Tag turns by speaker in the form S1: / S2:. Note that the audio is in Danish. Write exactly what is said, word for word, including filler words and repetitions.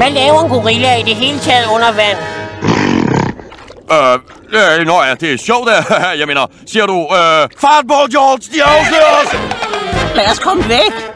S1: Hvad laver en gorilla i det hele taget under vand?
S2: Øh, øh, nå ja, det er sjovt der. Jeg mener, siger du, øh, fartbold, George, de afslører os!
S3: Lad os komme væk!